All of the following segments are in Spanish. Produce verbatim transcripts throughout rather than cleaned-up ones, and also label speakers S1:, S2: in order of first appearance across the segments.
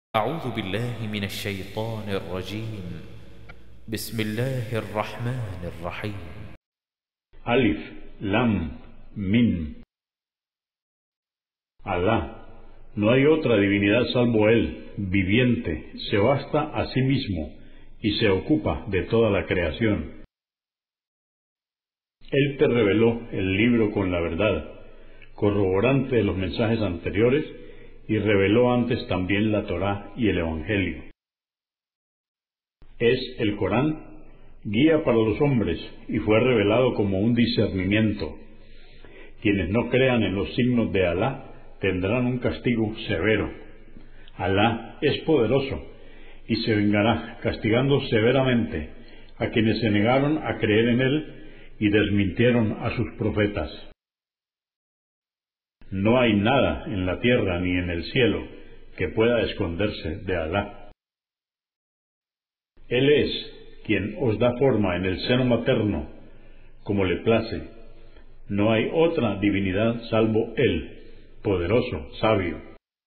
S1: أعوذ بالله من الشيطان الرجيم بسم الله الرحمن الرحيم
S2: Alif, Lam, Mim. Alá, no hay otra divinidad salvo Él, viviente, se basta a sí mismo y se ocupa de toda la creación. Él te reveló el libro con la verdad, corroborante de los mensajes anteriores, y reveló antes también la Torá y el Evangelio. Es el Corán, guía para los hombres, y fue revelado como un discernimiento. Quienes no crean en los signos de Alá tendrán un castigo severo. Alá es poderoso, y se vengará castigando severamente a quienes se negaron a creer en Él y desmintieron a sus profetas. No hay nada en la tierra ni en el cielo que pueda esconderse de Alá. Él es quien os da forma en el seno materno, como le place. No hay otra divinidad salvo Él, poderoso, sabio.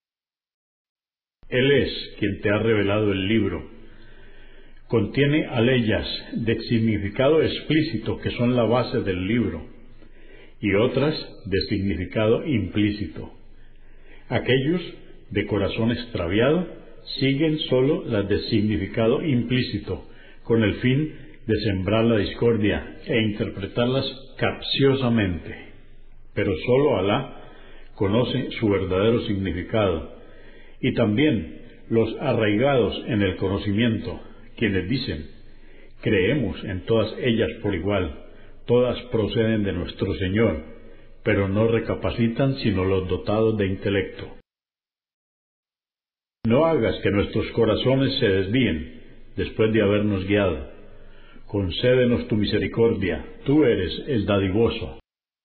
S2: Él es quien te ha revelado el libro. Contiene aleyas de significado explícito que son la base del libro, y otras de significado implícito. Aquellos de corazón extraviado siguen sólo las de significado implícito, con el fin de sembrar la discordia e interpretarlas capciosamente. Pero sólo Alá conoce su verdadero significado, y también los arraigados en el conocimiento, quienes dicen: creemos en todas ellas por igual, todas proceden de nuestro Señor, pero no recapacitan sino los dotados de intelecto. No hagas que nuestros corazones se desvíen después de habernos guiado. Concédenos tu misericordia, tú eres el dadivoso.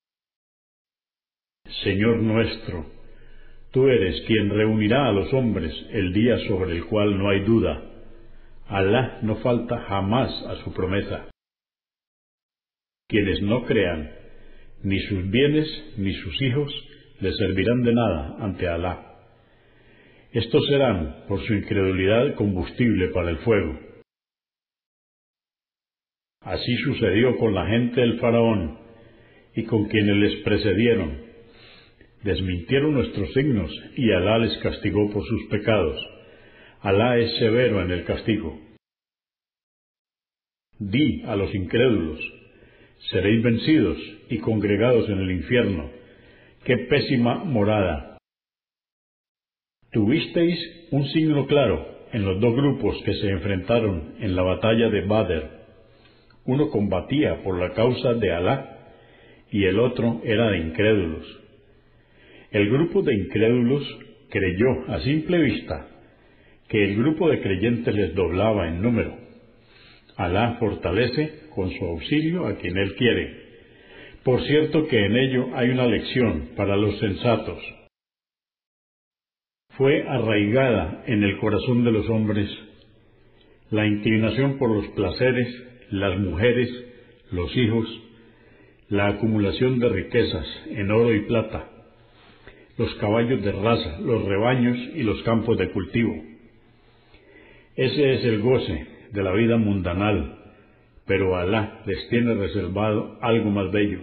S2: Señor nuestro, tú eres quien reunirá a los hombres el día sobre el cual no hay duda. Alá no falta jamás a su promesa. Quienes no crean, ni sus bienes ni sus hijos les servirán de nada ante Alá. Estos serán, por su incredulidad, combustible para el fuego. Así sucedió con la gente del faraón y con quienes les precedieron. Desmintieron nuestros signos y Alá les castigó por sus pecados. Alá es severo en el castigo. Di a los incrédulos: seréis vencidos y congregados en el infierno. ¡Qué pésima morada! Tuvisteis un signo claro en los dos grupos que se enfrentaron en la batalla de Badr. Uno combatía por la causa de Alá y el otro era de incrédulos. El grupo de incrédulos creyó a simple vista que el grupo de creyentes les doblaba en número. Alá fortalece con su auxilio a quien Él quiere. Por cierto que en ello hay una lección para los sensatos. Fue arraigada en el corazón de los hombres la inclinación por los placeres, las mujeres, los hijos, la acumulación de riquezas en oro y plata, los caballos de raza, los rebaños y los campos de cultivo. Ese es el goce de la vida mundanal, pero Alá les tiene reservado algo más bello.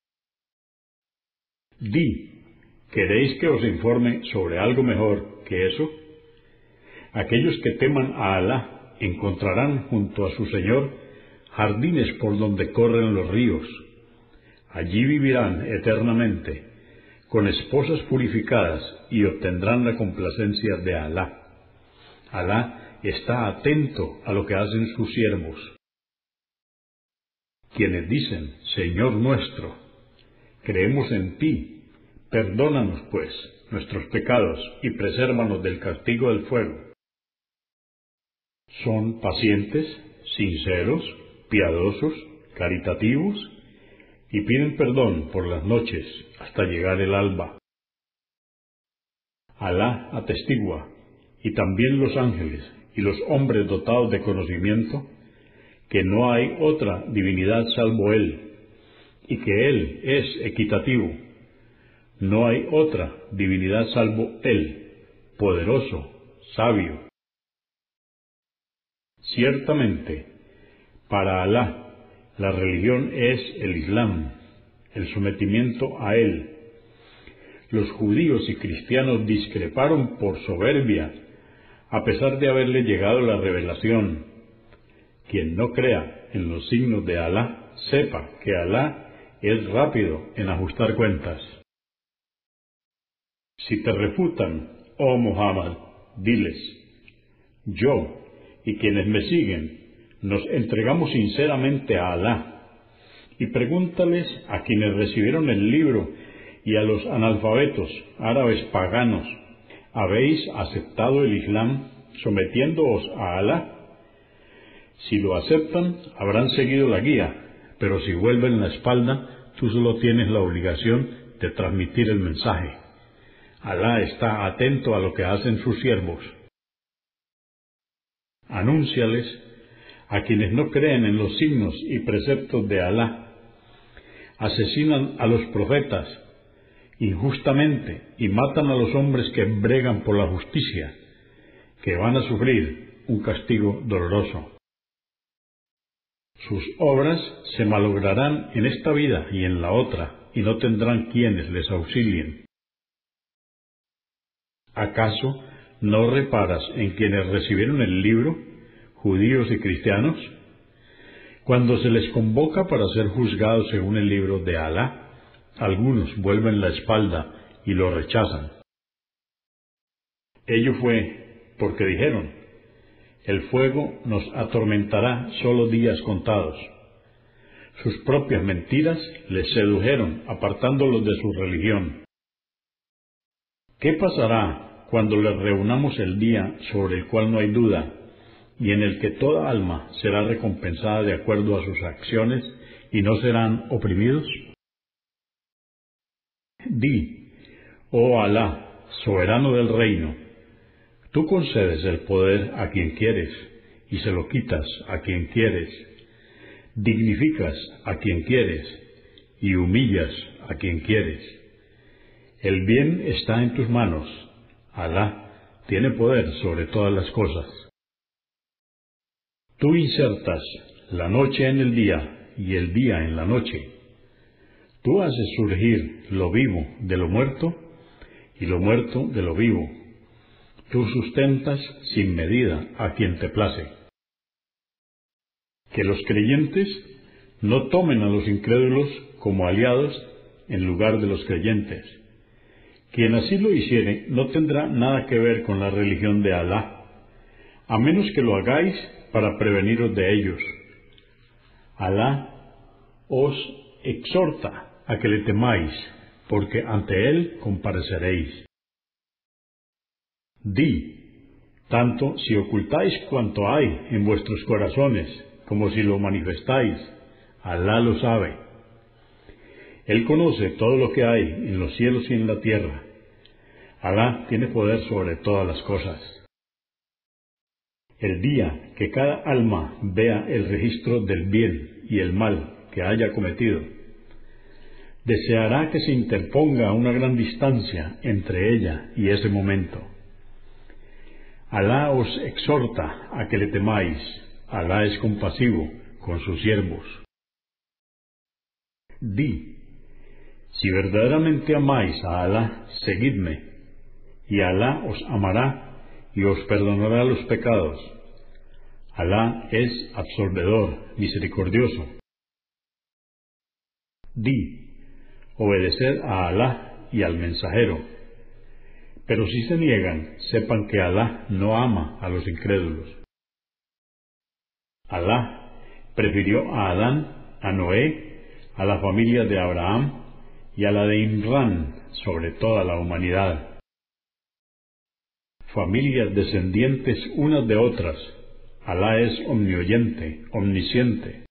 S2: Di: ¿queréis que os informe sobre algo mejor que eso? Aquellos que teman a Alá encontrarán junto a su Señor jardines por donde corren los ríos. Allí vivirán eternamente, con esposas purificadas, y obtendrán la complacencia de Alá. Alá está atento a lo que hacen sus siervos. Quienes dicen: Señor nuestro, creemos en ti, perdónanos pues nuestros pecados y presérvanos del castigo del fuego. Son pacientes, sinceros, piadosos, caritativos, y piden perdón por las noches hasta llegar el alba. Alá atestigua, y también los ángeles y los hombres dotados de conocimiento, que no hay otra divinidad salvo Él, y que Él es equitativo. No hay otra divinidad salvo Él, poderoso, sabio. Ciertamente, para Alá, la religión es el Islam, el sometimiento a él. Los judíos y cristianos discreparon por soberbia, a pesar de haberle llegado la revelación. Quien no crea en los signos de Alá, sepa que Alá es rápido en ajustar cuentas. Si te refutan, oh Muhammad, diles: yo y quienes me siguen nos entregamos sinceramente a Alá, y pregúntales a quienes recibieron el libro y a los analfabetos árabes paganos: ¿habéis aceptado el Islam sometiéndoos a Alá? Si lo aceptan, habrán seguido la guía, pero si vuelven la espalda, tú solo tienes la obligación de transmitir el mensaje. Alá está atento a lo que hacen sus siervos. Anúnciales a quienes no creen en los signos y preceptos de Alá: asesinan a los profetas injustamente y matan a los hombres que bregan por la justicia, que van a sufrir un castigo doloroso. Sus obras se malograrán en esta vida y en la otra, y no tendrán quienes les auxilien. ¿Acaso no reparas en quienes recibieron el libro, judíos y cristianos? Cuando se les convoca para ser juzgados según el libro de Alá, algunos vuelven la espalda y lo rechazan. Ello fue porque dijeron: el fuego nos atormentará solo días contados. Sus propias mentiras les sedujeron, apartándolos de su religión. ¿Qué pasará cuando les reunamos el día sobre el cual no hay duda, y en el que toda alma será recompensada de acuerdo a sus acciones y no serán oprimidos? Di: oh Alá, soberano del reino, tú concedes el poder a quien quieres y se lo quitas a quien quieres, dignificas a quien quieres y humillas a quien quieres. El bien está en tus manos. Alá tiene poder sobre todas las cosas. Tú insertas la noche en el día y el día en la noche. Tú haces surgir lo vivo de lo muerto y lo muerto de lo vivo. Tú sustentas sin medida a quien te place. Que los creyentes no tomen a los incrédulos como aliados en lugar de los creyentes. Quien así lo hiciere no tendrá nada que ver con la religión de Alá, a menos que lo hagáis para preveniros de ellos. Alá os exhorta a que le temáis, porque ante él compareceréis. Di: tanto si ocultáis cuanto hay en vuestros corazones, como si lo manifestáis, Alá lo sabe. Él conoce todo lo que hay en los cielos y en la tierra. Alá tiene poder sobre todas las cosas. El día que cada alma vea el registro del bien y el mal que haya cometido, deseará que se interponga una gran distancia entre ella y ese momento. Alá os exhorta a que le temáis. Alá es compasivo con sus siervos. Di: si verdaderamente amáis a Alá, seguidme, y Alá os amará y os perdonará los pecados. Alá es absolvedor, misericordioso. Di: obedeced a Alá y al mensajero. Pero si se niegan, sepan que Alá no ama a los incrédulos. Alá prefirió a Adán, a Noé, a la familia de Abraham y a la de Imrán sobre toda la humanidad. Familias descendientes unas de otras, Alá es omnioyente, omnisciente.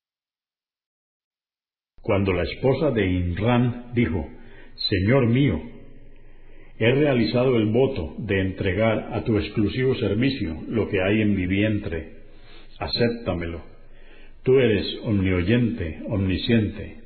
S2: Cuando la esposa de Imrán dijo: Señor mío, he realizado el voto de entregar a tu exclusivo servicio lo que hay en mi vientre, acéptamelo, tú eres omnioyente, omnisciente.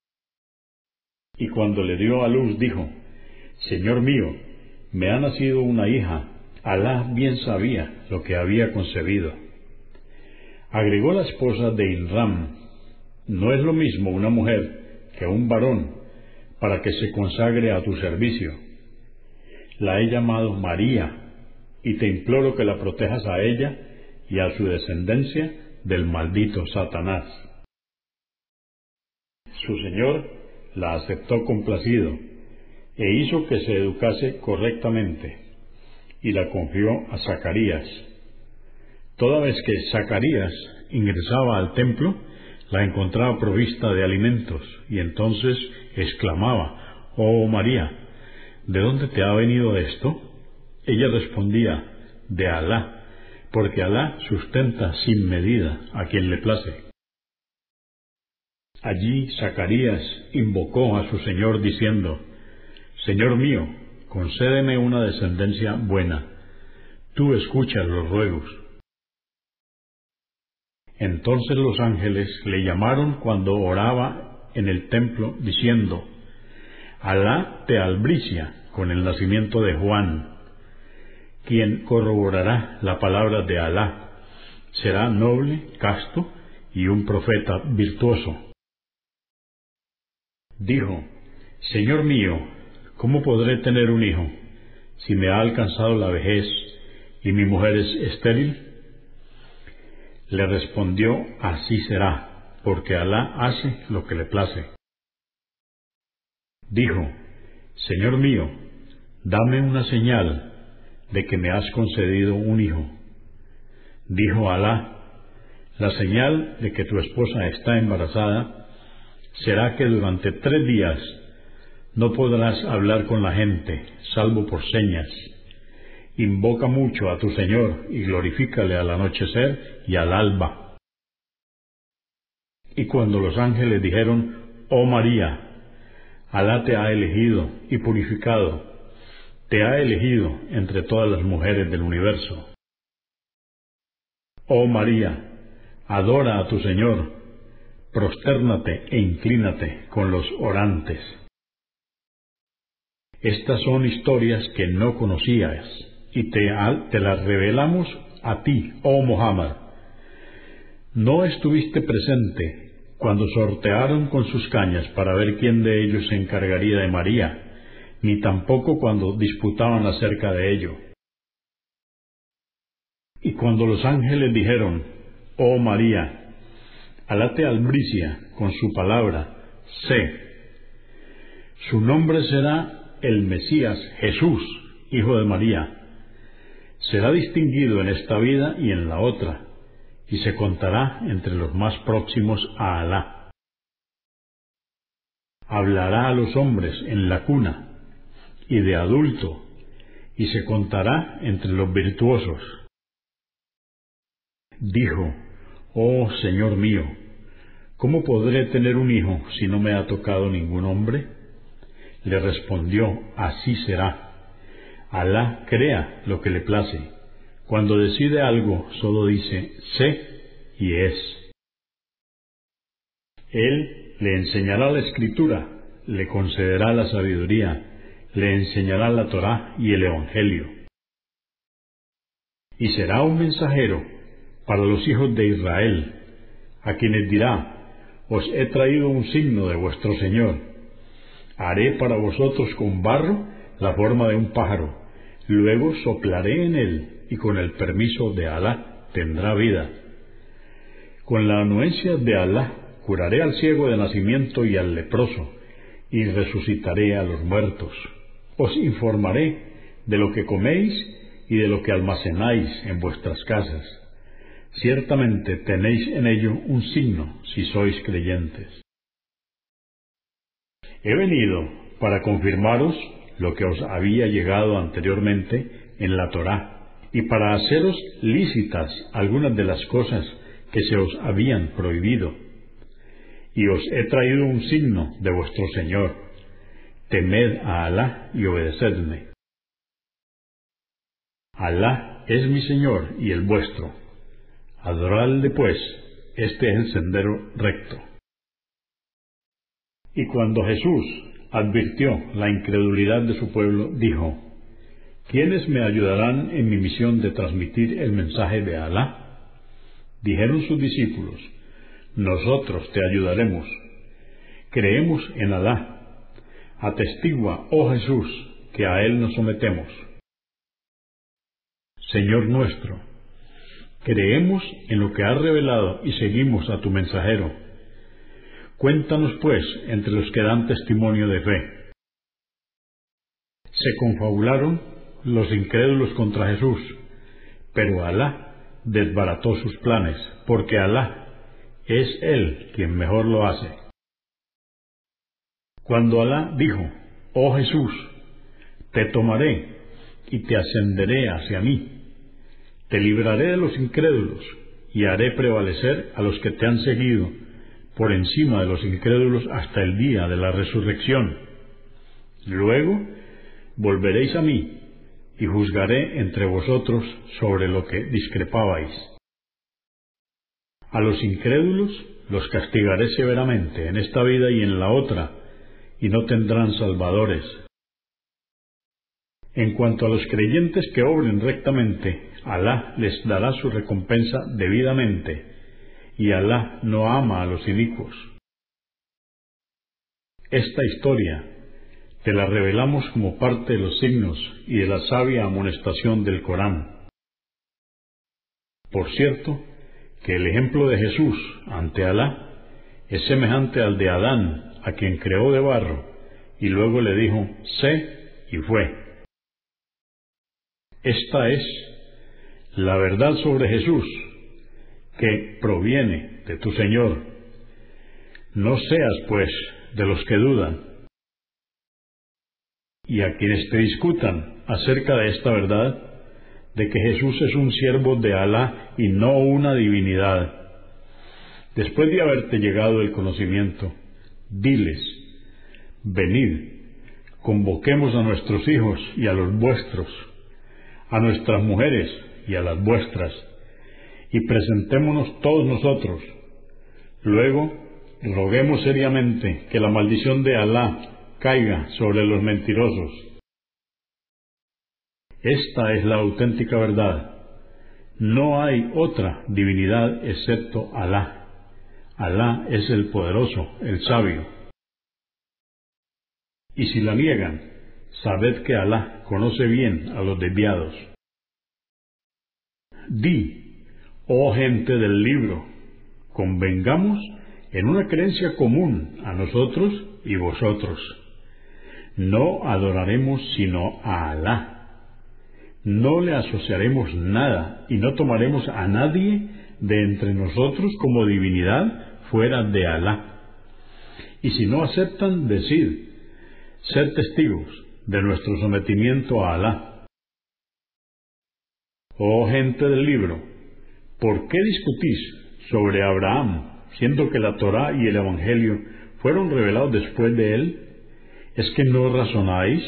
S2: Y cuando le dio a luz dijo: Señor mío, me ha nacido una hija, Alá bien sabía lo que había concebido. Agregó la esposa de Inram: no es lo mismo una mujer que un varón para que se consagre a tu servicio. La he llamado María, y te imploro que la protejas a ella y a su descendencia del maldito Satanás. Su señor la aceptó complacido e hizo que se educase correctamente, y la confió a Zacarías. Toda vez que Zacarías ingresaba al templo, la encontraba provista de alimentos, y entonces exclamaba: «Oh María, ¿de dónde te ha venido esto?». Ella respondía: «De Alá, porque Alá sustenta sin medida a quien le place». Allí Zacarías invocó a su Señor diciendo: «Señor mío, concédeme una descendencia buena. Tú escuchas los ruegos». Entonces los ángeles le llamaron cuando oraba en el templo, diciendo: «Alá te albricia con el nacimiento de Juan, quien corroborará la palabra de Alá. Será noble, casto y un profeta virtuoso». Dijo: «Señor mío, ¿cómo podré tener un hijo si me ha alcanzado la vejez y mi mujer es estéril?». Le respondió: «Así será, porque Alá hace lo que le place». Dijo: «Señor mío, dame una señal de que me has concedido un hijo». Dijo Alá: «La señal de que tu esposa está embarazada será que durante tres días no podrás hablar con la gente, salvo por señas. Invoca mucho a tu Señor y glorifícale al anochecer y al alba». Y cuando los ángeles dijeron: «Oh María, Alá te ha elegido y purificado, te ha elegido entre todas las mujeres del universo. Oh María, adora a tu Señor, prostérnate e inclínate con los orantes». Estas son historias que no conocías, y te, te las revelamos a ti, oh Muhammad. No estuviste presente cuando sortearon con sus cañas para ver quién de ellos se encargaría de María, ni tampoco cuando disputaban acerca de ello. Y cuando los ángeles dijeron: «Oh María, Alá te albricia con su palabra, sé, su nombre será el Mesías, Jesús, hijo de María. Será distinguido en esta vida y en la otra, y se contará entre los más próximos a Alá. Hablará a los hombres en la cuna y de adulto, y se contará entre los virtuosos». Dijo: «Oh Señor mío, ¿cómo podré tener un hijo si no me ha tocado ningún hombre?». Le respondió: «Así será. Alá crea lo que le place. Cuando decide algo, solo dice: sé y es». Él le enseñará la escritura, le concederá la sabiduría, le enseñará la Torá y el Evangelio. Y será un mensajero para los hijos de Israel, a quienes dirá: «Os he traído un signo de vuestro Señor. Haré para vosotros con barro la forma de un pájaro, luego soplaré en él, y con el permiso de Alá tendrá vida. Con la anuencia de Alá curaré al ciego de nacimiento y al leproso, y resucitaré a los muertos. Os informaré de lo que coméis y de lo que almacenáis en vuestras casas. Ciertamente tenéis en ello un signo si sois creyentes». He venido para confirmaros lo que os había llegado anteriormente en la Torá, y para haceros lícitas algunas de las cosas que se os habían prohibido. Y os he traído un signo de vuestro Señor. Temed a Alá y obedecedme. Alá es mi Señor y el vuestro. Adoradle pues, este es el sendero recto. Y cuando Jesús advirtió la incredulidad de su pueblo, dijo: ¿quiénes me ayudarán en mi misión de transmitir el mensaje de Alá? Dijeron sus discípulos: nosotros te ayudaremos. Creemos en Alá. Atestigua, oh Jesús, que a Él nos sometemos. Señor nuestro, creemos en lo que has revelado y seguimos a tu mensajero. Cuéntanos, pues, entre los que dan testimonio de fe. Se confabularon los incrédulos contra Jesús, pero Alá desbarató sus planes, porque Alá es Él quien mejor lo hace. Cuando Alá dijo: oh Jesús, te tomaré y te ascenderé hacia mí, te libraré de los incrédulos y haré prevalecer a los que te han seguido por encima de los incrédulos hasta el día de la resurrección. Luego volveréis a mí y juzgaré entre vosotros sobre lo que discrepabais. A los incrédulos los castigaré severamente en esta vida y en la otra, y no tendrán salvadores. En cuanto a los creyentes que obren rectamente, Alá les dará su recompensa debidamente, y Alá no ama a los inicuos. Esta historia te la revelamos como parte de los signos y de la sabia amonestación del Corán. Por cierto, que el ejemplo de Jesús ante Alá es semejante al de Adán, a quien creó de barro, y luego le dijo: sé, y fue. Esta es la verdad sobre Jesús, que proviene de tu Señor. No seas, pues, de los que dudan. Y a quienes te discutan acerca de esta verdad, de que Jesús es un siervo de Alá y no una divinidad, después de haberte llegado el conocimiento, diles: venid, convoquemos a nuestros hijos y a los vuestros, a nuestras mujeres y a las vuestras, y presentémonos todos nosotros. Luego roguemos seriamente que la maldición de Alá caiga sobre los mentirosos. Esta es la auténtica verdad. No hay otra divinidad excepto Alá. Alá es el poderoso, el sabio. Y si la niegan, sabed que Alá conoce bien a los desviados. Di, oh gente del libro, convengamos en una creencia común a nosotros y vosotros. No adoraremos sino a Alá. No le asociaremos nada y no tomaremos a nadie de entre nosotros como divinidad fuera de Alá. Y si no aceptan, decid: sed testigos de nuestro sometimiento a Alá. Oh gente del libro, ¿por qué discutís sobre Abraham, siendo que la Torá y el Evangelio fueron revelados después de él? ¿Es que no razonáis?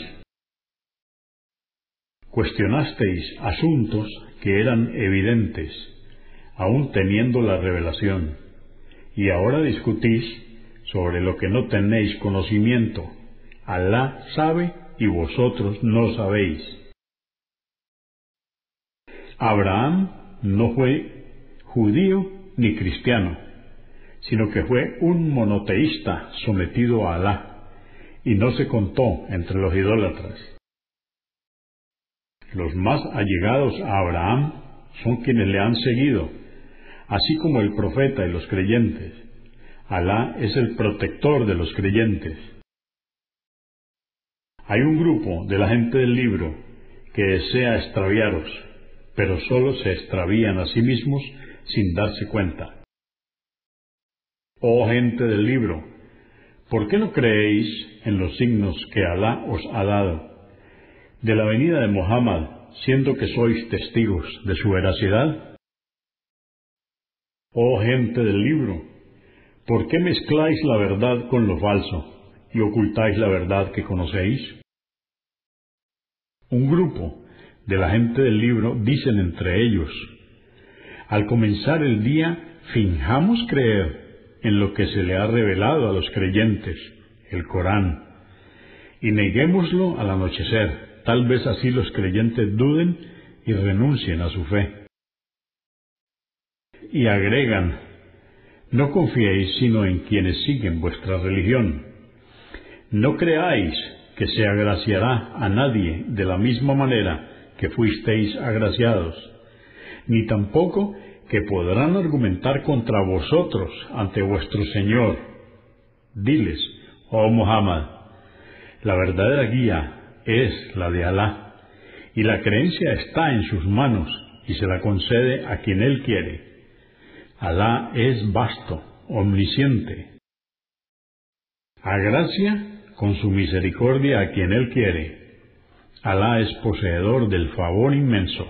S2: Cuestionasteis asuntos que eran evidentes, aun teniendo la revelación, y ahora discutís sobre lo que no tenéis conocimiento. Alá sabe y vosotros no sabéis. Abraham no fue judío ni cristiano, sino que fue un monoteísta sometido a Alá, y no se contó entre los idólatras. Los más allegados a Abraham son quienes le han seguido, así como el profeta y los creyentes. Alá es el protector de los creyentes. Hay un grupo de la gente del libro que desea extraviaros, pero solo se extravían a sí mismos sin darse cuenta. Oh gente del libro, ¿por qué no creéis en los signos que Alá os ha dado de la venida de Muhammad, siendo que sois testigos de su veracidad? Oh gente del libro, ¿por qué mezcláis la verdad con lo falso y ocultáis la verdad que conocéis? Un grupo de la gente del libro dicen entre ellos: al comenzar el día, finjamos creer en lo que se le ha revelado a los creyentes, el Corán, y neguémoslo al anochecer. tal vez así los creyentes duden y renuncien a su fe. Y agregan: no confiéis sino en quienes siguen vuestra religión. No creáis que se agraciará a nadie de la misma manera que fuisteis agraciados, ni tampoco que podrán argumentar contra vosotros ante vuestro Señor. Diles, oh Muhammad, la verdadera guía es la de Alá, y la creencia está en sus manos y se la concede a quien Él quiere. Alá es vasto, omnisciente. Agracia con su misericordia a quien Él quiere. Alá es poseedor del favor inmenso.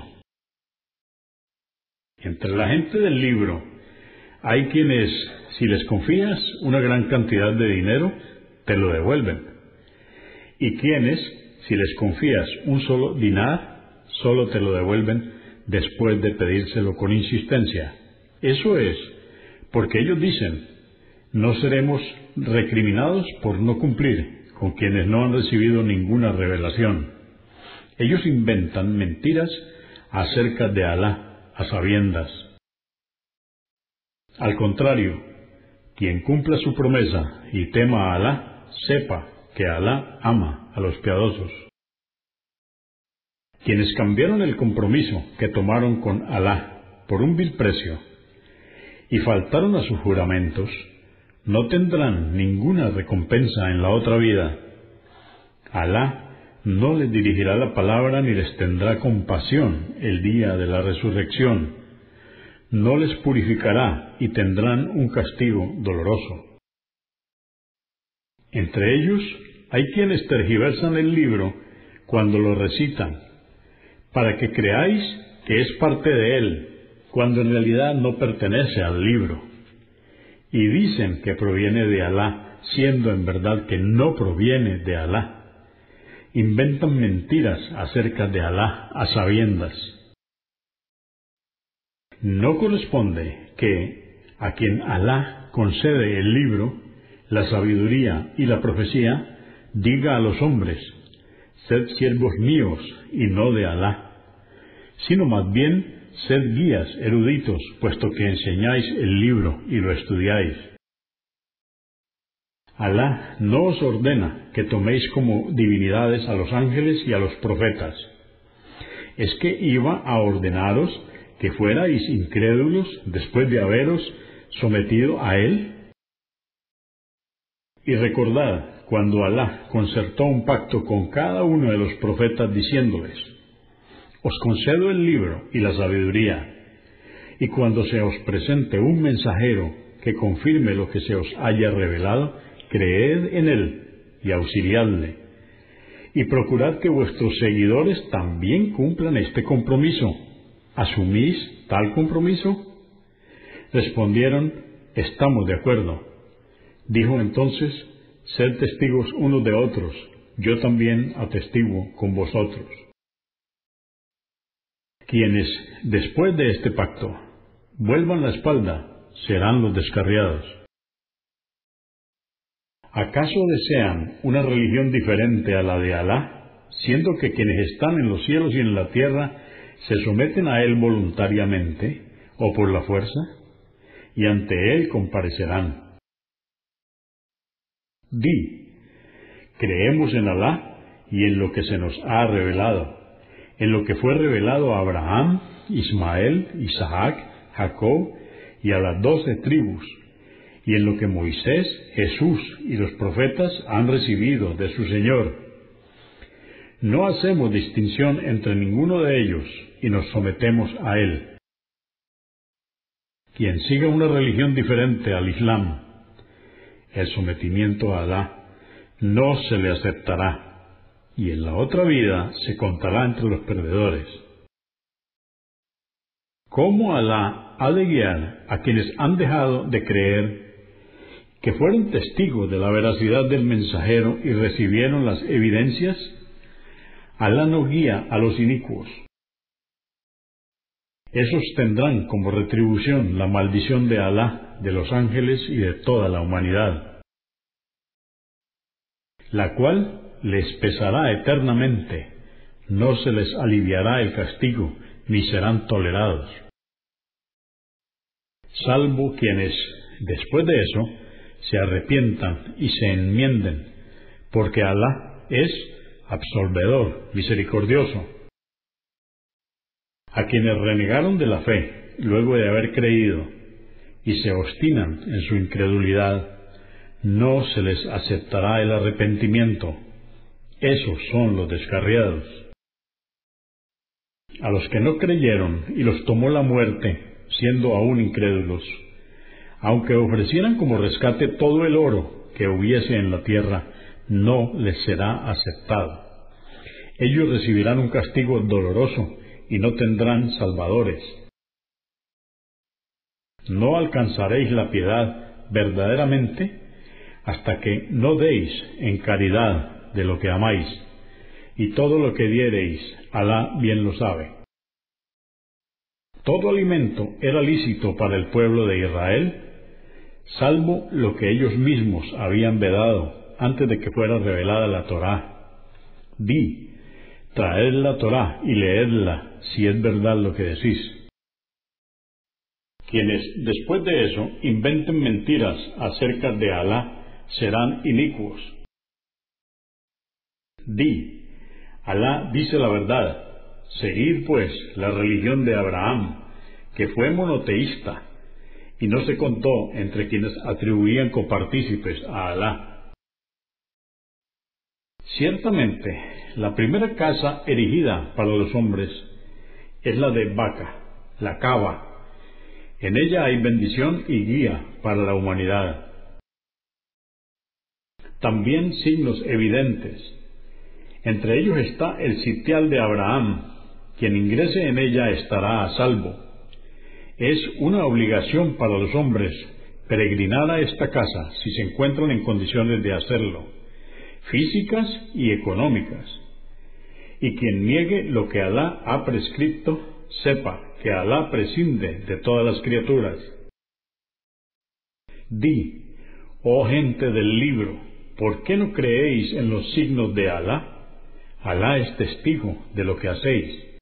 S2: Entre la gente del libro hay quienes, si les confías una gran cantidad de dinero, te lo devuelven, y quienes, si les confías un solo dinar, solo te lo devuelven después de pedírselo con insistencia. Eso es, porque ellos dicen: no seremos recriminados por no cumplir con quienes no han recibido ninguna revelación. Ellos inventan mentiras acerca de Alá a sabiendas. Al contrario, quien cumpla su promesa y tema a Alá, sepa que Alá ama a los piadosos. Quienes cambiaron el compromiso que tomaron con Alá por un vil precio y faltaron a sus juramentos, no tendrán ninguna recompensa en la otra vida. Alá no les dirigirá la palabra ni les tendrá compasión el día de la resurrección. No les purificará y tendrán un castigo doloroso. Entre ellos hay quienes tergiversan el libro cuando lo recitan, para que creáis que es parte de él, cuando en realidad no pertenece al libro. Y dicen que proviene de Alá, siendo en verdad que no proviene de Alá. Inventan mentiras acerca de Alá a sabiendas. No corresponde que a quien Alá concede el libro, la sabiduría y la profecía, diga a los hombres: sed siervos míos y no de Alá, sino más bien sed guías eruditos, puesto que enseñáis el libro y lo estudiáis. Alá no os ordena que toméis como divinidades a los ángeles y a los profetas. ¿Es que iba a ordenaros que fuerais incrédulos después de haberos sometido a Él? Y recordad cuando Alá concertó un pacto con cada uno de los profetas diciéndoles: os concedo el libro y la sabiduría, y cuando se os presente un mensajero que confirme lo que se os haya revelado, creed en él y auxiliadle, y procurad que vuestros seguidores también cumplan este compromiso. ¿Asumís tal compromiso? Respondieron: estamos de acuerdo. Dijo entonces: sed testigos unos de otros, yo también atestiguo con vosotros. Quienes, después de este pacto, vuelvan la espalda, serán los descarriados. ¿Acaso desean una religión diferente a la de Alá, siendo que quienes están en los cielos y en la tierra se someten a Él voluntariamente o por la fuerza, y ante Él comparecerán? Di: creemos en Alá y en lo que se nos ha revelado, en lo que fue revelado a Abraham, Ismael, Isaac, Jacob y a las doce tribus, y en lo que Moisés, Jesús y los profetas han recibido de su Señor. No hacemos distinción entre ninguno de ellos y nos sometemos a Él. Quien siga una religión diferente al Islam, el sometimiento a Alá, no se le aceptará, y en la otra vida se contará entre los perdedores. ¿Cómo Alá ha de guiar a quienes han dejado de creer, que fueron testigos de la veracidad del mensajero y recibieron las evidencias? Alá no guía a los inicuos. Esos tendrán como retribución la maldición de Alá, de los ángeles y de toda la humanidad, la cual les pesará eternamente, no se les aliviará el castigo, ni serán tolerados. Salvo quienes, después de eso, se arrepientan y se enmienden, porque Alá es absolvedor, misericordioso. A quienes renegaron de la fe, luego de haber creído, y se obstinan en su incredulidad, no se les aceptará el arrepentimiento. Esos son los descarriados. A los que no creyeron y los tomó la muerte, siendo aún incrédulos, aunque ofrecieran como rescate todo el oro que hubiese en la tierra, no les será aceptado. Ellos recibirán un castigo doloroso y no tendrán salvadores. No alcanzaréis la piedad verdaderamente hasta que no deis en caridad de lo que amáis, y todo lo que diereis, Alá bien lo sabe. Todo alimento era lícito para el pueblo de Israel, salvo lo que ellos mismos habían vedado antes de que fuera revelada la Torá. Di, traed la Torá y leedla, si es verdad lo que decís. Quienes, después de eso, inventen mentiras acerca de Alá, serán inicuos. Di, Alá dice la verdad, seguid pues la religión de Abraham, que fue monoteísta, y no se contó entre quienes atribuían copartícipes a Alá. Ciertamente, la primera casa erigida para los hombres es la de Baca, la Caba. En ella hay bendición y guía para la humanidad. También signos evidentes. Entre ellos está el sitial de Abraham. Quien ingrese en ella estará a salvo. Es una obligación para los hombres peregrinar a esta casa si se encuentran en condiciones de hacerlo, físicas y económicas. Y quien niegue lo que Alá ha prescrito, sepa que Alá prescinde de todas las criaturas. Di, oh gente del libro, ¿por qué no creéis en los signos de Alá? Alá es testigo de lo que hacéis.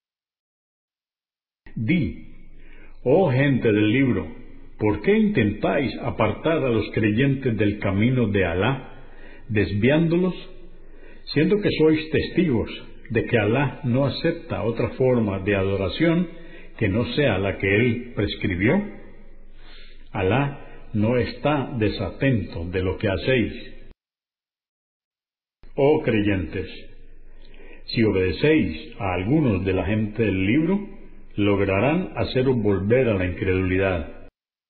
S2: Di, oh gente del libro, ¿por qué intentáis apartar a los creyentes del camino de Alá, desviándolos, siendo que sois testigos de que Alá no acepta otra forma de adoración que no sea la que Él prescribió? Alá no está desatento de lo que hacéis. Oh creyentes, si obedecéis a algunos de la gente del libro, lograrán haceros volver a la incredulidad.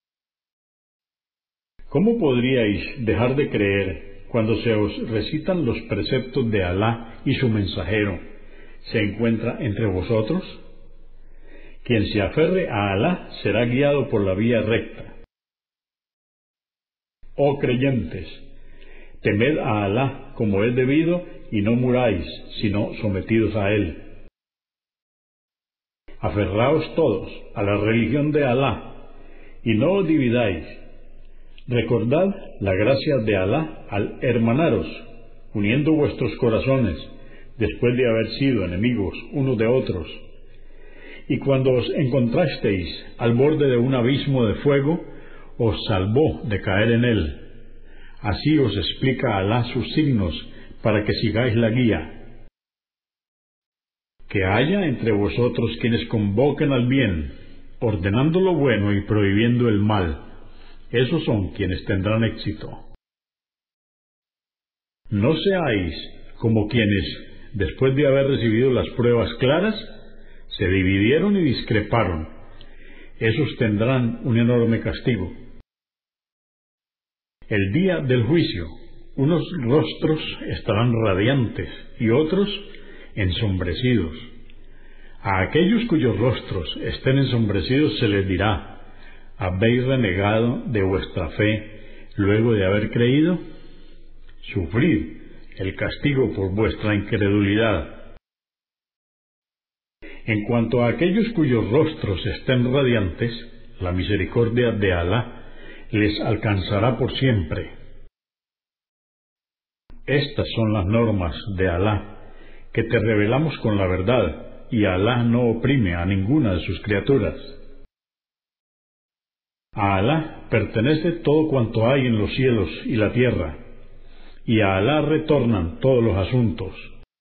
S2: ¿Cómo podríais dejar de creer cuando se os recitan los preceptos de Alá y su mensajero se encuentra entre vosotros? Quien se aferre a Alá será guiado por la vía recta. Oh creyentes, temed a Alá como es debido y no muráis, sino sometidos a Él. Aferraos todos a la religión de Alá y no os dividáis. Recordad la gracia de Alá al hermanaros, uniendo vuestros corazones después de haber sido enemigos unos de otros. Y cuando os encontrasteis al borde de un abismo de fuego, os salvó de caer en él. Así os explica Alá sus signos para que sigáis la guía. Que haya entre vosotros quienes convoquen al bien, ordenando lo bueno y prohibiendo el mal. Esos son quienes tendrán éxito. No seáis como quienes, después de haber recibido las pruebas claras, se dividieron y discreparon. Esos tendrán un enorme castigo. El día del juicio, unos rostros estarán radiantes y otros ensombrecidos. A aquellos cuyos rostros estén ensombrecidos se les dirá: ¿habéis renegado de vuestra fe luego de haber creído? Sufrid el castigo por vuestra incredulidad. En cuanto a aquellos cuyos rostros estén radiantes, la misericordia de Alá les alcanzará por siempre. Estas son las normas de Alá, que te revelamos con la verdad, y Alá no oprime a ninguna de sus criaturas. A Alá pertenece todo cuanto hay en los cielos y la tierra, y a Alá retornan todos los asuntos.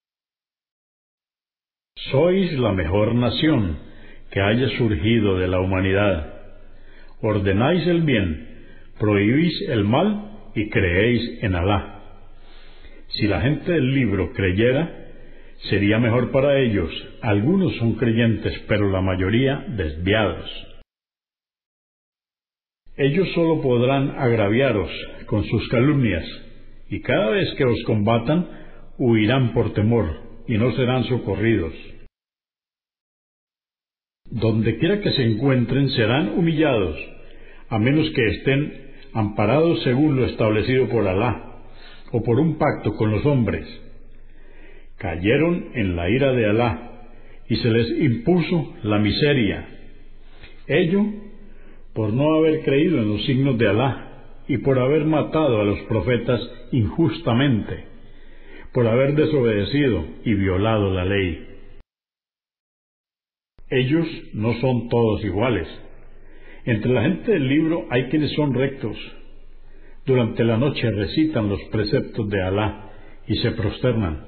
S2: Sois la mejor nación que haya surgido de la humanidad. Ordenáis el bien, prohibís el mal y creéis en Alá. Si la gente del libro creyera, sería mejor para ellos. Algunos son creyentes, pero la mayoría desviados. Ellos solo podrán agraviaros con sus calumnias, y cada vez que os combatan, huirán por temor, y no serán socorridos. Donde quiera que se encuentren, serán humillados, a menos que estén amparados según lo establecido por Alá, o por un pacto con los hombres. Cayeron en la ira de Alá, y se les impuso la miseria. Ello por no haber creído en los signos de Alá, y por haber matado a los profetas injustamente, por haber desobedecido y violado la ley. Ellos no son todos iguales. Entre la gente del libro hay quienes son rectos. Durante la noche recitan los preceptos de Alá y se prosternan.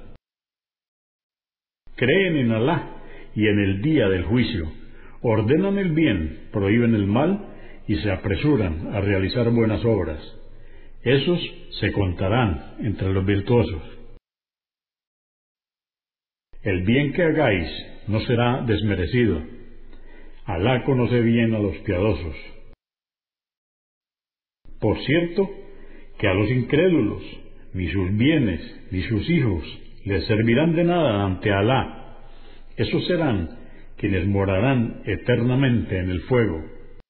S2: Creen en Alá y en el día del juicio, ordenan el bien, prohíben el mal y se apresuran a realizar buenas obras. Esos se contarán entre los virtuosos. El bien que hagáis no será desmerecido. Alá conoce bien a los piadosos. Por cierto, que a los incrédulos ni sus bienes ni sus hijos les servirán de nada ante Alá. Esos serán quienes morarán eternamente en el fuego.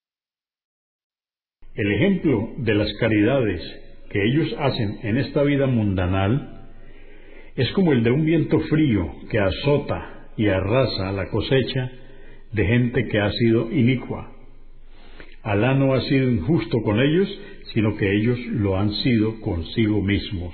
S2: El ejemplo de las caridades que ellos hacen en esta vida mundanal es como el de un viento frío que azota y arrasa la cosecha de gente que ha sido inicua. Alá no ha sido injusto con ellos, sino que ellos lo han sido consigo mismos.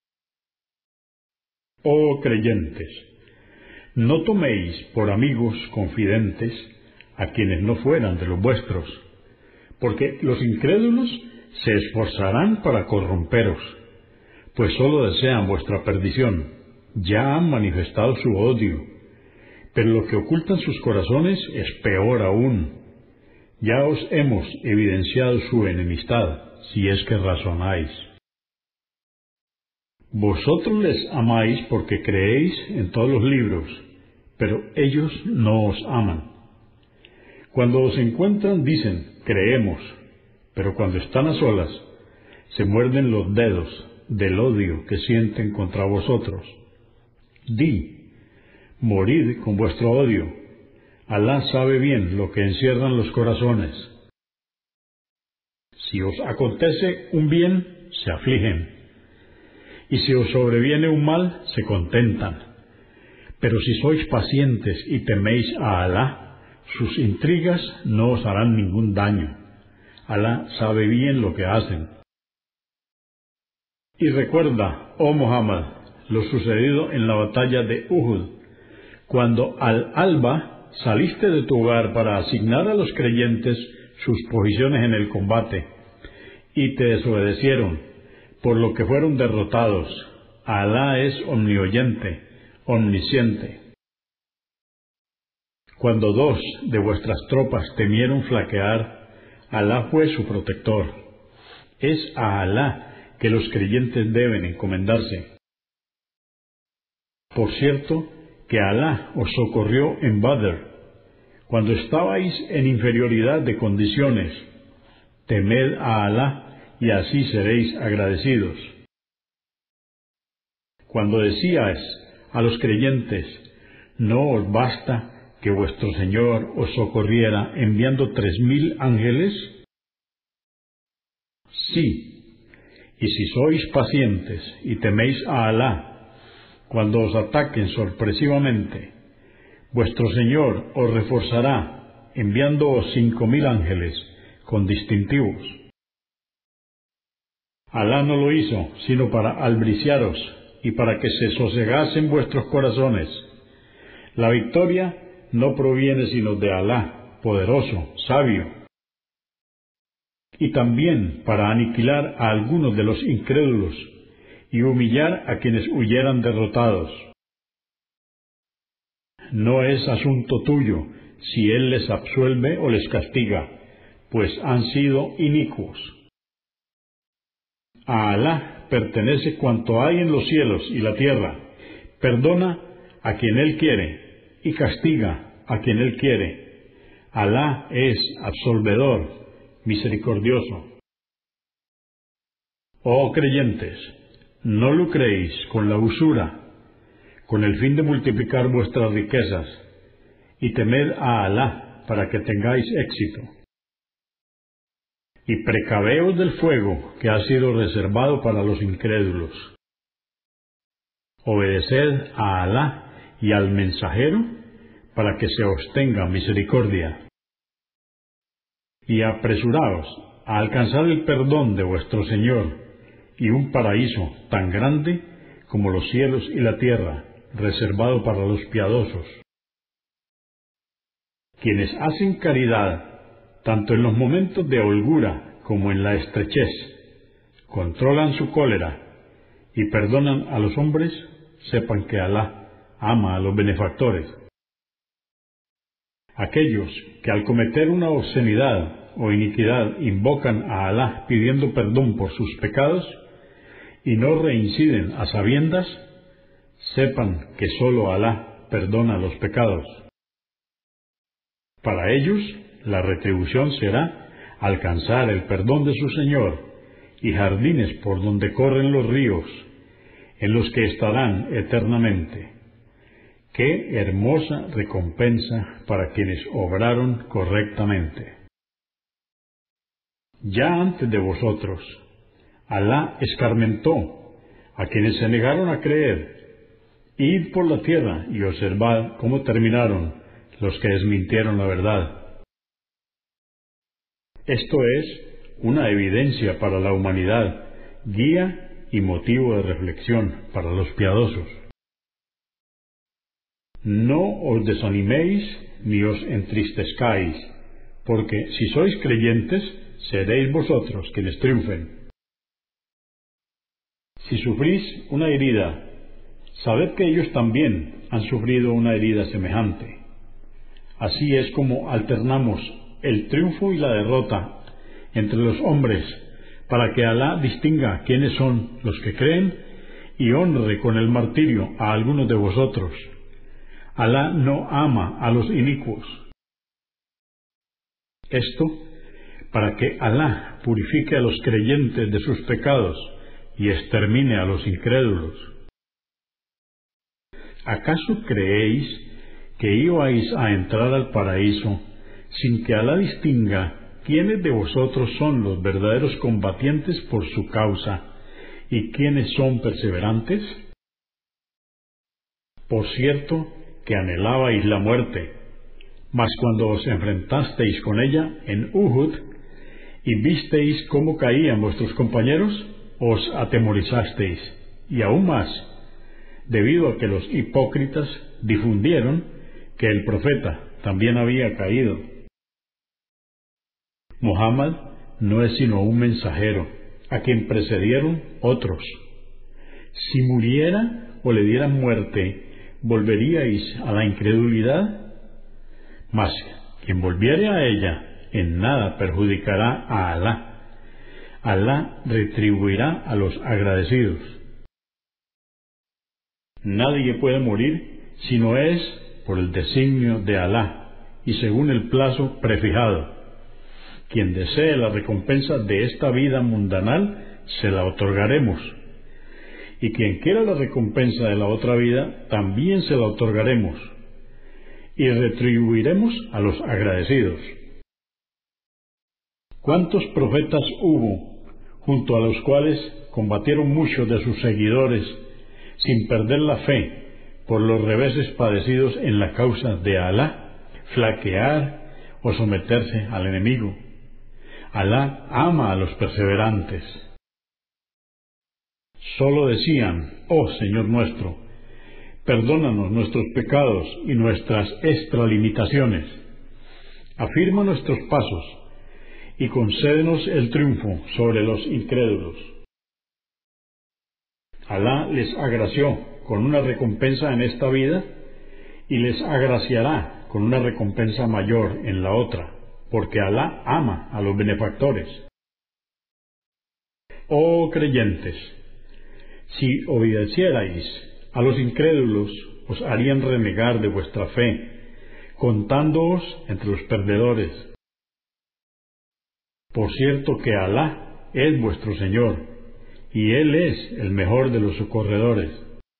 S2: Oh creyentes, no toméis por amigos confidentes a quienes no fueran de los vuestros, porque los incrédulos se esforzarán para corromperos, pues sólo desean vuestra perdición. Ya han manifestado su odio, pero lo que ocultan sus corazones es peor aún. Ya os hemos evidenciado su enemistad, si es que razonáis. Vosotros les amáis porque creéis en todos los libros, pero ellos no os aman. Cuando os encuentran dicen, creemos, pero cuando están a solas, se muerden los dedos del odio que sienten contra vosotros. Di, morid con vuestro odio. Alá sabe bien lo que encierran los corazones. Si os acontece un bien, se afligen, y si os sobreviene un mal, se contentan. Pero si sois pacientes y teméis a Alá, sus intrigas no os harán ningún daño. Alá sabe bien lo que hacen. Y recuerda, oh Muhammad, lo sucedido en la batalla de Uhud, cuando al alba saliste de tu hogar para asignar a los creyentes sus posiciones en el combate, y te desobedecieron, por lo que fueron derrotados. Alá es omnioyente, omnisciente. Cuando dos de vuestras tropas temieron flaquear, Alá fue su protector. Es a Alá que los creyentes deben encomendarse. Por cierto, que Alá os socorrió en Badr, cuando estabais en inferioridad de condiciones. Temed a Alá y así seréis agradecidos. Cuando decíais a los creyentes, ¿no os basta que vuestro Señor os socorriera enviando tres mil ángeles? Sí, y si sois pacientes y teméis a Alá, cuando os ataquen sorpresivamente, vuestro Señor os reforzará enviándoos cinco mil ángeles con distintivos. Alá no lo hizo sino para albriciaros y para que se sosegasen vuestros corazones. La victoria no proviene sino de Alá, poderoso, sabio. Y también para aniquilar a algunos de los incrédulos y humillar a quienes huyeran derrotados. No es asunto tuyo si Él les absuelve o les castiga, pues han sido inicuos. A Alá pertenece cuanto hay en los cielos y la tierra, perdona a quien Él quiere y castiga a quien Él quiere. Alá es absolvedor, misericordioso. Oh creyentes, no lucréis con la usura, con el fin de multiplicar vuestras riquezas, y temed a Alá para que tengáis éxito. Y precaveos del fuego que ha sido reservado para los incrédulos. Obedeced a Alá y al mensajero para que se os tenga misericordia. Y apresuraos a alcanzar el perdón de vuestro Señor y un paraíso tan grande como los cielos y la tierra, reservado para los piadosos. Quienes hacen caridad, tanto en los momentos de holgura como en la estrechez, controlan su cólera y perdonan a los hombres, sepan que Alá ama a los benefactores. Aquellos que al cometer una obscenidad o iniquidad invocan a Alá pidiendo perdón por sus pecados y no reinciden a sabiendas, sepan que sólo Alá perdona los pecados. Para ellos, la retribución será alcanzar el perdón de su Señor y jardines por donde corren los ríos, en los que estarán eternamente. ¡Qué hermosa recompensa para quienes obraron correctamente! Ya antes de vosotros, Alá escarmentó a quienes se negaron a creer. Id por la tierra y observad cómo terminaron los que desmintieron la verdad. Esto es una evidencia para la humanidad, guía y motivo de reflexión para los piadosos. No os desaniméis ni os entristezcáis, porque si sois creyentes, seréis vosotros quienes triunfen. Si sufrís una herida, sabed que ellos también han sufrido una herida semejante. Así es como alternamos el triunfo y la derrota entre los hombres, para que Alá distinga quiénes son los que creen y honre con el martirio a algunos de vosotros. Alá no ama a los inicuos. Esto para que Alá purifique a los creyentes de sus pecados y extermine a los incrédulos. ¿Acaso creéis que ibais a entrar al paraíso sin que Alá distinga quiénes de vosotros son los verdaderos combatientes por su causa y quiénes son perseverantes? Por cierto que anhelabais la muerte, mas cuando os enfrentasteis con ella en Uhud y visteis cómo caían vuestros compañeros, os atemorizasteis, y aún más, debido a que los hipócritas difundieron que el profeta también había caído. Muhammad no es sino un mensajero, a quien precedieron otros. Si muriera o le dieran muerte, ¿volveríais a la incredulidad? Mas quien volviere a ella, en nada perjudicará a Alá. Alá retribuirá a los agradecidos. Nadie puede morir si no es por el designio de Alá y según el plazo prefijado. Quien desee la recompensa de esta vida mundanal, se la otorgaremos. Y quien quiera la recompensa de la otra vida, también se la otorgaremos. Y retribuiremos a los agradecidos. ¿Cuántos profetas hubo, junto a los cuales combatieron muchos de sus seguidores, sin perder la fe, por los reveses padecidos en la causa de Alá, flaquear o someterse al enemigo? Alá ama a los perseverantes. Solo decían: oh Señor nuestro, perdónanos nuestros pecados y nuestras extralimitaciones. Afirma nuestros pasos y concédenos el triunfo sobre los incrédulos. Alá les agració con una recompensa en esta vida y les agraciará con una recompensa mayor en la otra, porque Alá ama a los benefactores. Oh creyentes, si obedecierais a los incrédulos, os harían renegar de vuestra fe, contándoos entre los perdedores. Por cierto que Alá es vuestro Señor, y Él es el mejor de los socorredores.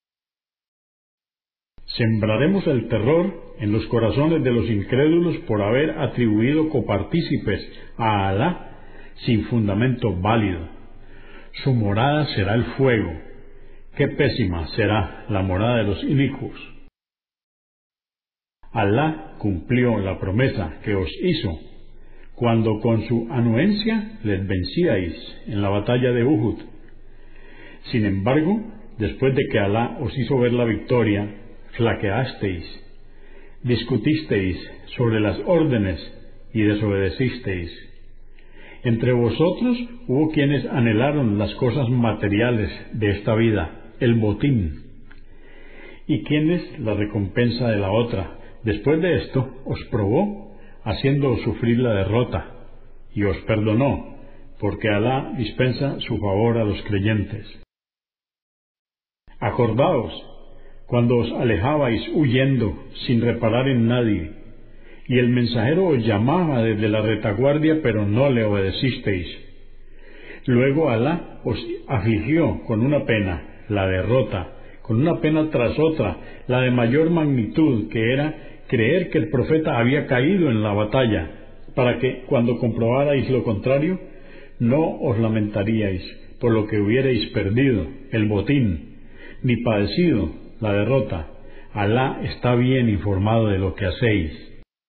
S2: Sembraremos el terror en los corazones de los incrédulos por haber atribuido copartícipes a Alá sin fundamento válido. Su morada será el fuego. Qué pésima será la morada de los inicuos. Alá cumplió la promesa que os hizo cuando con su anuencia les vencíais en la batalla de Uhud. Sin embargo, después de que Alá os hizo ver la victoria, flaqueasteis, discutisteis sobre las órdenes y desobedecisteis. Entre vosotros hubo quienes anhelaron las cosas materiales de esta vida, el botín, y quienes la recompensa de la otra. Después de esto os probó, haciéndoos sufrir la derrota, y os perdonó, porque Alá dispensa su favor a los creyentes. Acordaos cuando os alejabais huyendo sin reparar en nadie, y el mensajero os llamaba desde la retaguardia, pero no le obedecisteis. Luego Alá os afligió con una pena, la derrota, con una pena tras otra, la de mayor magnitud, que era creer que el profeta había caído en la batalla, para que, cuando comprobarais lo contrario, no os lamentaríais por lo que hubierais perdido, el botín, ni padecido la derrota. Alá está bien informado de lo que hacéis.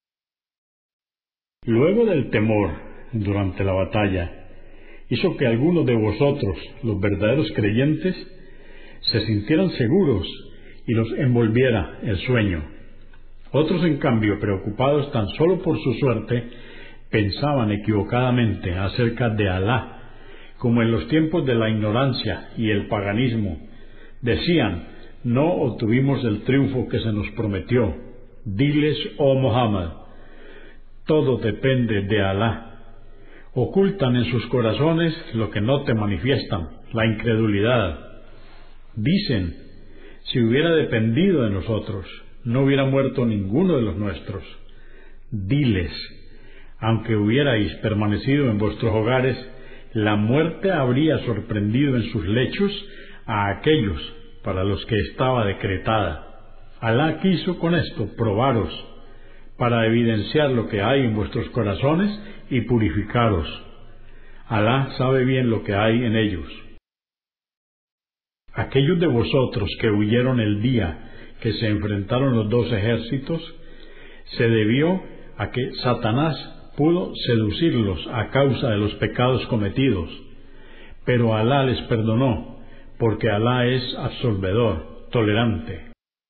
S2: Luego del temor durante la batalla, hizo que algunos de vosotros, los verdaderos creyentes, se sintieran seguros y los envolviera el sueño. Otros, en cambio, preocupados tan solo por su suerte, pensaban equivocadamente acerca de Alá, como en los tiempos de la ignorancia y el paganismo. Decían: no obtuvimos el triunfo que se nos prometió. Diles, oh Muhammad, todo depende de Alá. Ocultan en sus corazones lo que no te manifiestan, la incredulidad. Dicen: si hubiera dependido de nosotros, no hubiera muerto ninguno de los nuestros. Diles: aunque hubierais permanecido en vuestros hogares, la muerte habría sorprendido en sus lechos a aquellos para los que estaba decretada. Alá quiso con esto probaros, para evidenciar lo que hay en vuestros corazones y purificaros. Alá sabe bien lo que hay en ellos. Aquellos de vosotros que huyeron el día que se enfrentaron los dos ejércitos, se debió a que Satanás pudo seducirlos a causa de los pecados cometidos, pero Alá les perdonó, porque Alá es absolvedor, tolerante.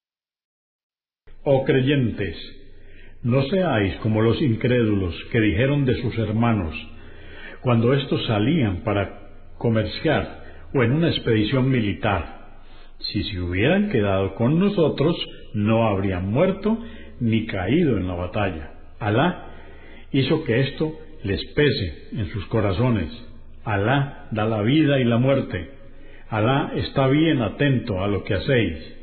S2: Oh creyentes, no seáis como los incrédulos que dijeron de sus hermanos, cuando éstos salían para comerciar o en una expedición militar: si se hubieran quedado con nosotros, no habrían muerto ni caído en la batalla. Alá hizo que esto les pese en sus corazones. Alá da la vida y la muerte. Alá está bien atento a lo que hacéis.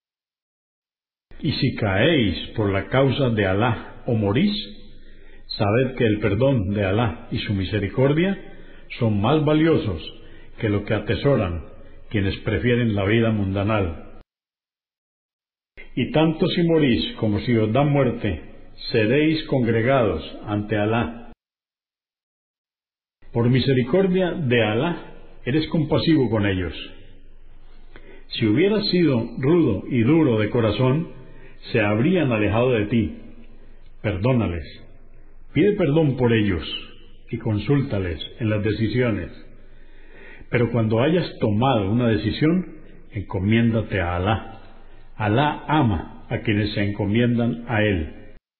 S2: Y si caéis por la causa de Alá o morís, sabed que el perdón de Alá y su misericordia son más valiosos que lo que atesoran quienes prefieren la vida mundanal. Y tanto si morís como si os dan muerte, seréis congregados ante Alá. Por misericordia de Alá, eres compasivo con ellos. Si hubieras sido rudo y duro de corazón, se habrían alejado de ti. Perdónales, pide perdón por ellos y consúltales en las decisiones. Pero cuando hayas tomado una decisión, encomiéndate a Alá. Alá ama a quienes se encomiendan a Él.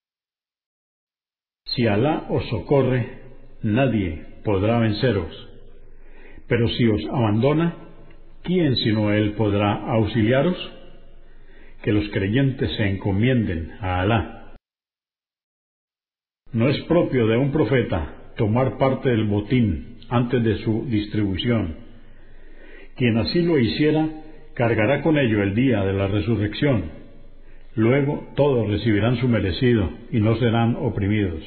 S2: Si Alá os socorre, nadie podrá venceros. Pero si os abandona, ¿quién sino Él podrá auxiliaros? Que los creyentes se encomienden a Alá. No es propio de un profeta tomar parte del botín antes de su distribución. Quien así lo hiciera, cargará con ello el día de la resurrección. Luego todos recibirán su merecido y no serán oprimidos.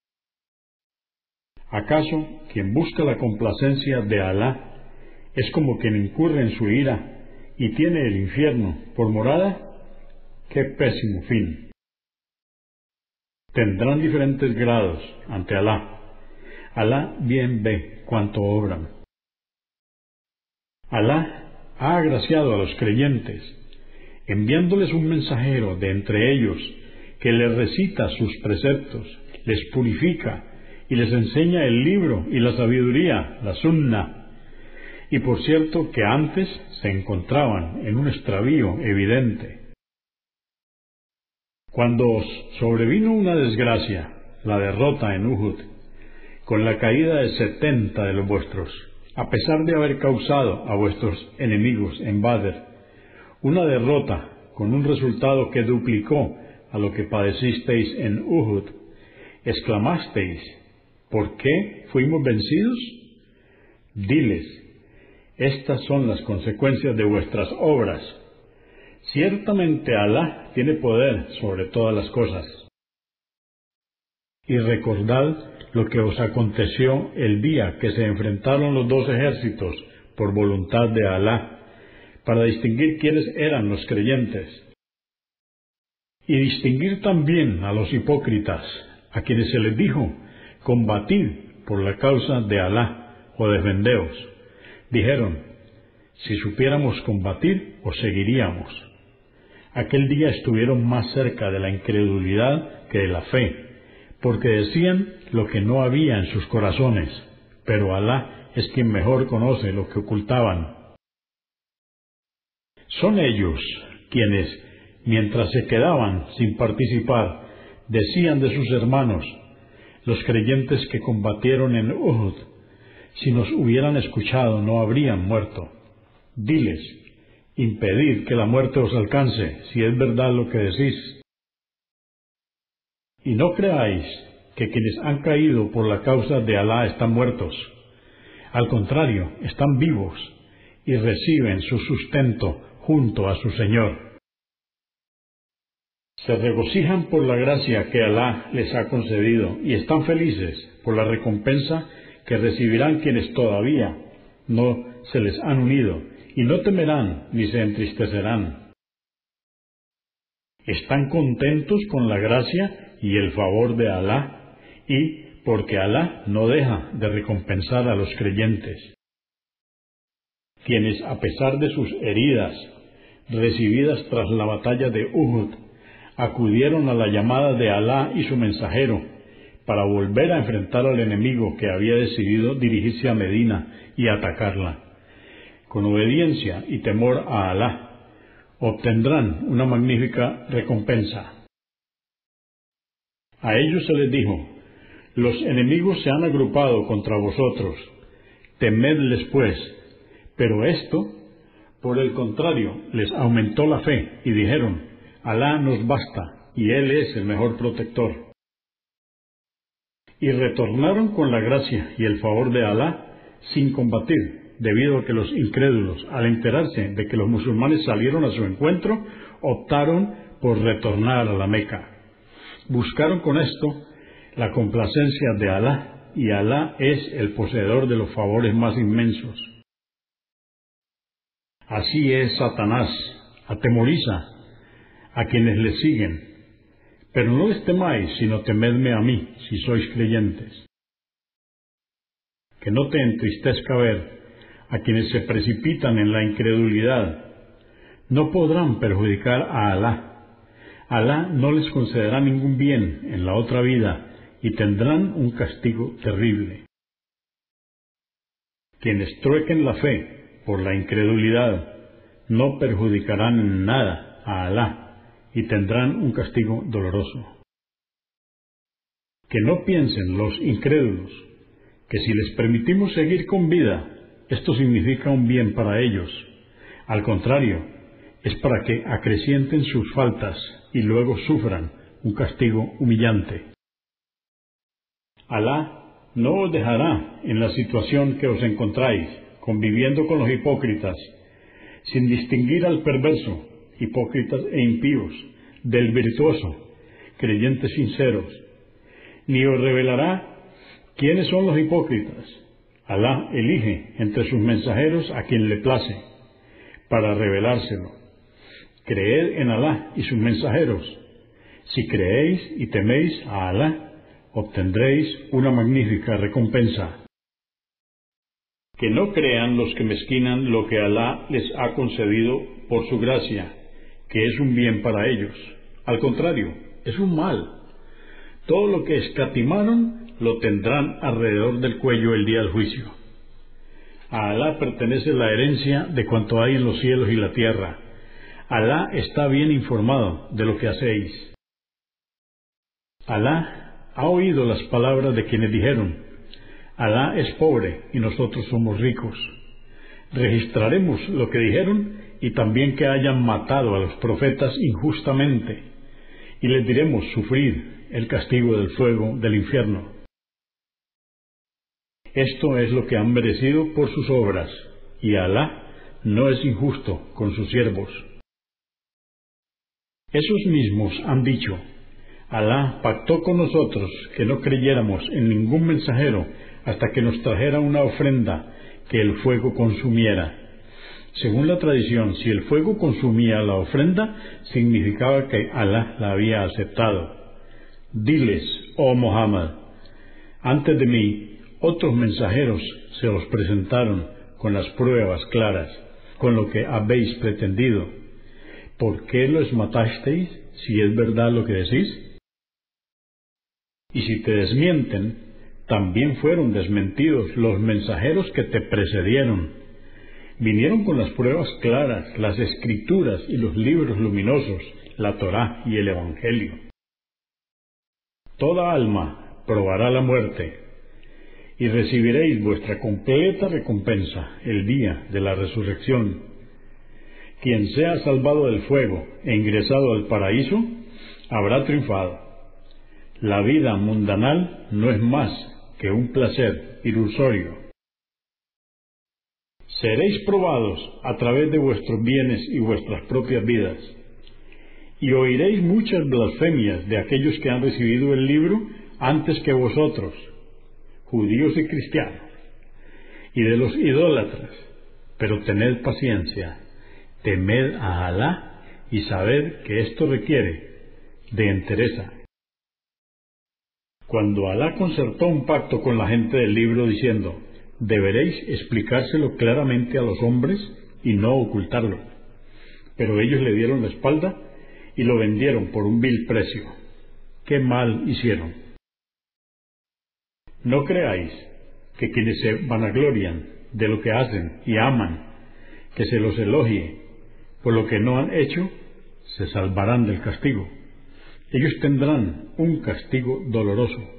S2: ¿Acaso quien busca la complacencia de Alá es como quien incurre en su ira y tiene el infierno por morada? ¡Qué pésimo fin! Tendrán diferentes grados ante Alá. Alá bien ve cuánto obran. Alá ha agraciado a los creyentes, enviándoles un mensajero de entre ellos que les recita sus preceptos, les purifica y les enseña el libro y la sabiduría, la sunna. Y por cierto que antes se encontraban en un extravío evidente. Cuando os sobrevino una desgracia, la derrota en Uhud, con la caída de setenta de los vuestros, a pesar de haber causado a vuestros enemigos en Badr una derrota con un resultado que duplicó a lo que padecisteis en Uhud, exclamasteis: ¿por qué fuimos vencidos? Diles: estas son las consecuencias de vuestras obras. Ciertamente Alá tiene poder sobre todas las cosas. Y recordad lo que os aconteció el día que se enfrentaron los dos ejércitos por voluntad de Alá, para distinguir quiénes eran los creyentes. Y distinguir también a los hipócritas, a quienes se les dijo: combatid por la causa de Alá o defendeos. Dijeron: si supiéramos combatir, os seguiríamos. Aquel día estuvieron más cerca de la incredulidad que de la fe, porque decían lo que no había en sus corazones, pero Alá es quien mejor conoce lo que ocultaban. Son ellos quienes, mientras se quedaban sin participar, decían de sus hermanos, los creyentes que combatieron en Uhud: si nos hubieran escuchado no habrían muerto. Diles: impedid que la muerte os alcance, si es verdad lo que decís. Y no creáis que quienes han caído por la causa de Alá están muertos. Al contrario, están vivos y reciben su sustento junto a su Señor. Se regocijan por la gracia que Alá les ha concedido y están felices por la recompensa que recibirán quienes todavía no se les han unido, y no temerán ni se entristecerán. Están contentos con la gracia y el favor de Alá, y porque Alá no deja de recompensar a los creyentes. Quienes, a pesar de sus heridas recibidas tras la batalla de Uhud, acudieron a la llamada de Alá y su mensajero para volver a enfrentar al enemigo que había decidido dirigirse a Medina y atacarla. Con obediencia y temor a Alá, obtendrán una magnífica recompensa. A ellos se les dijo: los enemigos se han agrupado contra vosotros, temedles pues. Pero esto, por el contrario, les aumentó la fe y dijeron: Alá nos basta y Él es el mejor protector. Y retornaron con la gracia y el favor de Alá sin combatir, debido a que los incrédulos, al enterarse de que los musulmanes salieron a su encuentro, optaron por retornar a la Meca. Buscaron con esto la complacencia de Alá, y Alá es el poseedor de los favores más inmensos. Así es Satanás, atemoriza a quienes le siguen, pero no les temáis, sino temedme a mí, si sois creyentes. Que no te entristezca ver a quienes se precipitan en la incredulidad. No podrán perjudicar a Alá. Alá no les concederá ningún bien en la otra vida y tendrán un castigo terrible. Quienes truequen la fe por la incredulidad no perjudicarán en nada a Alá y tendrán un castigo doloroso. Que no piensen los incrédulos que si les permitimos seguir con vida, esto significa un bien para ellos. Al contrario, es para que acrecienten sus faltas y luego sufran un castigo humillante. Alá no os dejará en la situación que os encontráis, conviviendo con los hipócritas, sin distinguir al perverso, hipócritas e impíos, del virtuoso, creyentes sinceros, ni os revelará quiénes son los hipócritas. Alá elige entre sus mensajeros a quien le place, para revelárselo. Creed en Alá y sus mensajeros. Si creéis y teméis a Alá, obtendréis una magnífica recompensa. Que no crean los que mezquinan lo que Alá les ha concedido por su gracia, que es un bien para ellos. Al contrario, es un mal. Todo lo que escatimaron lo tendrán alrededor del cuello el día del juicio. A Alá pertenece la herencia de cuanto hay en los cielos y la tierra. Alá está bien informado de lo que hacéis. Alá ha oído las palabras de quienes dijeron: Alá es pobre y nosotros somos ricos. Registraremos lo que dijeron y también que hayan matado a los profetas injustamente, y les diremos sufrir el castigo del fuego del infierno. Esto es lo que han merecido por sus obras, y Alá no es injusto con sus siervos. Esos mismos han dicho: Alá pactó con nosotros que no creyéramos en ningún mensajero hasta que nos trajera una ofrenda que el fuego consumiera. Según la tradición, si el fuego consumía la ofrenda, significaba que Alá la había aceptado. Diles, oh Muhammad, antes de mí, otros mensajeros se os presentaron con las pruebas claras, con lo que habéis pretendido. ¿Por qué los matasteis, si es verdad lo que decís? Y si te desmienten, también fueron desmentidos los mensajeros que te precedieron. Vinieron con las pruebas claras, las escrituras y los libros luminosos, la Torá y el Evangelio. Toda alma probará la muerte, y recibiréis vuestra completa recompensa el día de la resurrección. Quien sea salvado del fuego e ingresado al paraíso, habrá triunfado. La vida mundanal no es más que un placer ilusorio. Seréis probados a través de vuestros bienes y vuestras propias vidas, y oiréis muchas blasfemias de aquellos que han recibido el libro antes que vosotros, judíos y cristianos, y de los idólatras, pero tened paciencia, temed a Alá y sabed que esto requiere de entereza. Cuando Alá concertó un pacto con la gente del libro diciendo: deberéis explicárselo claramente a los hombres y no ocultarlo, pero ellos le dieron la espalda y lo vendieron por un vil precio. ¡Qué mal hicieron! No creáis que quienes se vanaglorian de lo que hacen y aman que se los elogie por lo que no han hecho, se salvarán del castigo. Ellos tendrán un castigo doloroso.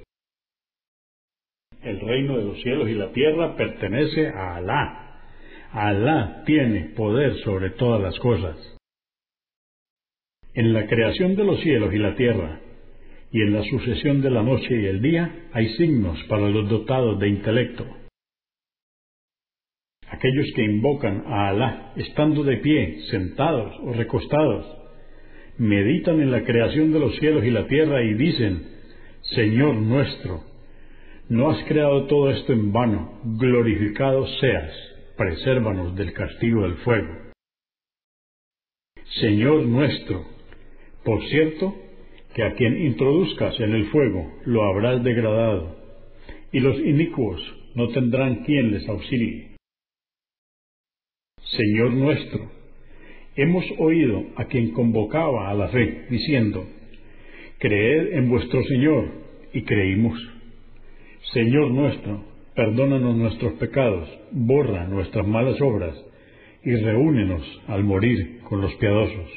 S2: El reino de los cielos y la tierra pertenece a Alá. Alá tiene poder sobre todas las cosas. En la creación de los cielos y la tierra, y en la sucesión de la noche y el día, hay signos para los dotados de intelecto. Aquellos que invocan a Alá, estando de pie, sentados o recostados, meditan en la creación de los cielos y la tierra y dicen: Señor nuestro, no has creado todo esto en vano, glorificado seas, presérvanos del castigo del fuego. Señor nuestro, por cierto, que a quien introduzcas en el fuego lo habrás degradado, y los inicuos no tendrán quien les auxilie. Señor nuestro, hemos oído a quien convocaba a la fe, diciendo: creed en vuestro Señor, y creímos. Señor nuestro, perdónanos nuestros pecados, borra nuestras malas obras, y reúnenos al morir con los piadosos.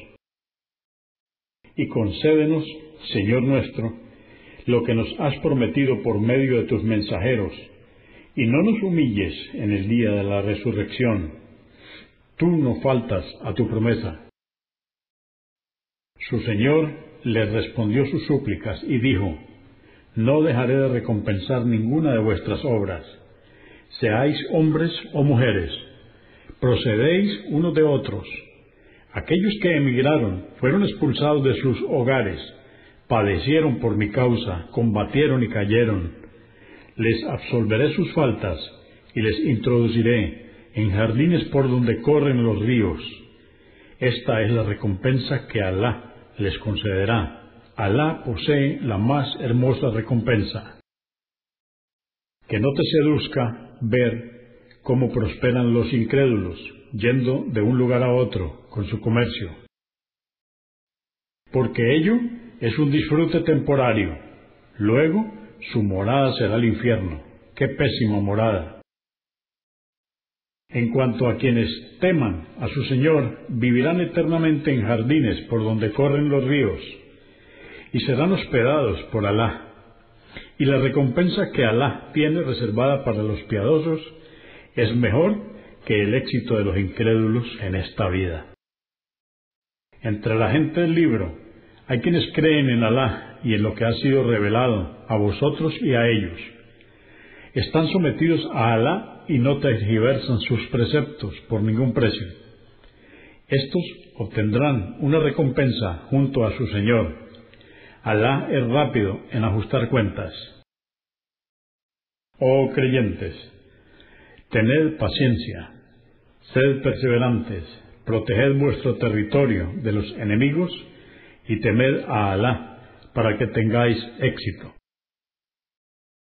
S2: Y concédenos, Señor nuestro, lo que nos has prometido por medio de tus mensajeros, y no nos humilles en el día de la resurrección. Tú no faltas a tu promesa. Su Señor le respondió sus súplicas y dijo: No dejaré de recompensar ninguna de vuestras obras, seáis hombres o mujeres, procedéis unos de otros. Aquellos que emigraron fueron expulsados de sus hogares, padecieron por mi causa, combatieron y cayeron. Les absolveré sus faltas y les introduciré en jardines por donde corren los ríos. Esta es la recompensa que Alá les concederá. Alá posee la más hermosa recompensa. Que no te seduzca ver cómo prosperan los incrédulos, yendo de un lugar a otro con su comercio. Porque ello es un disfrute temporario. Luego su morada será el infierno. ¡Qué pésima morada! En cuanto a quienes teman a su Señor, vivirán eternamente en jardines por donde corren los ríos, y serán hospedados por Alá. Y la recompensa que Alá tiene reservada para los piadosos es mejor que el éxito de los incrédulos en esta vida. Entre la gente del libro hay quienes creen en Alá y en lo que ha sido revelado a vosotros y a ellos. Están sometidos a Alá y no tergiversan sus preceptos por ningún precio. Estos obtendrán una recompensa junto a su Señor. Alá es rápido en ajustar cuentas. Oh creyentes, tened paciencia, sed perseverantes, proteged vuestro territorio de los enemigos y temed a Alá para que tengáis éxito.